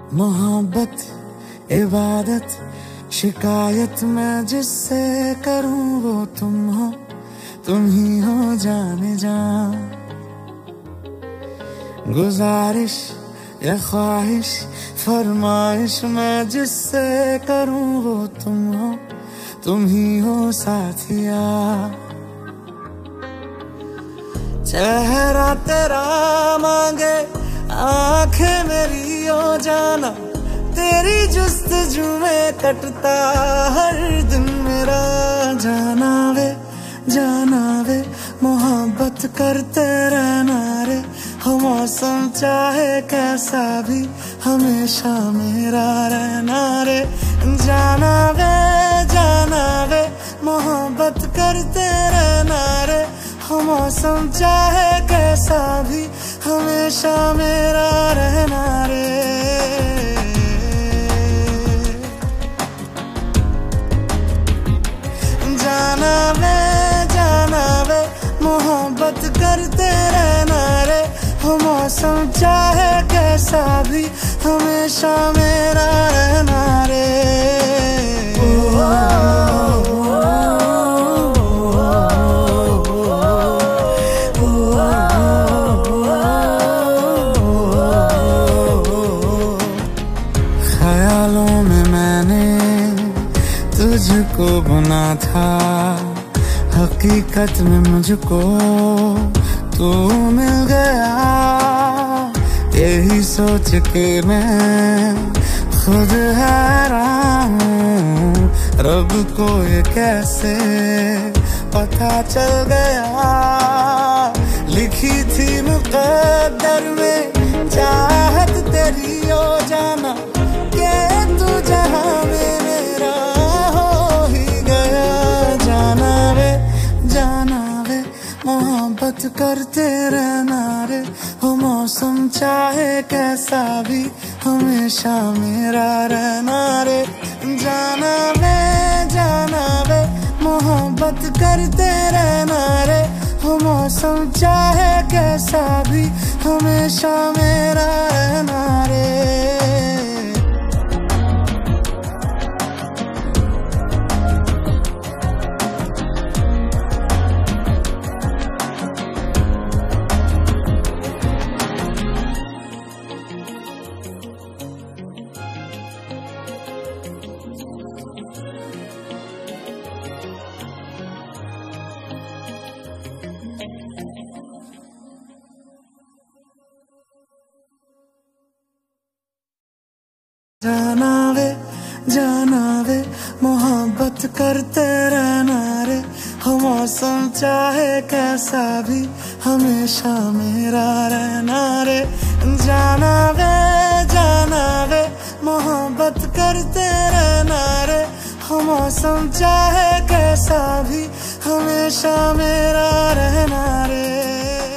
मोहब्बत इबादत शिकायत मैं जिससे करूं वो तुम हो, तुम ही हो जाने जा। गुजारिश या ख्वाहिश फरमाइश मैं जिससे करूं वो तुम हो, तुम ही हो साथिया। चेहरा तेरा मांगे आंखें मेरी ओ जाना, तेरी जुस्तजू में कटता हर दिन मेरा। जाना वे मोहब्बत करते रहना रे, हो मौसम चाहे कैसा भी हमेशा मेरा रहना रे। जाना वे मोहब्बत करते रहना रे, हो मौसम चाहे कैसा भी हमेशा मेरा रहना रे। जाना वे मोहब्बत करते रहना रे, हो मौसम चाहे कैसा भी हमेशा मेरा रहना रे। ख्यालों में मैंने तुझको बुना था, हकीकत में मुझको तू मिल गया। यही सोच के मैं खुद हैरान हूँ, रब को ये कैसे पता चल गया। लिखी थी मुकद्दर में चाहत तेरी ओ जाना, के तू जहां में मेरा हो ही गया। जाना वे मोहब्बत करते रहना रे, हो मौसम चाहे कैसा भी हमेशा मेरा रहना रे। जाना वे मोहब्बत करते रहना रे, हो मौसम चाहे कैसा भी हमेशा मेरा रहना रे। जाना वे मोहब्बत करते रहना रे, हो मौसम चाहे कैसा भी हमेशा मेरा रहना रे। जाना वे मोहब्बत करते रहना रे, हो मौसम चाहे कैसा भी हमेशा मेरा रहना रे।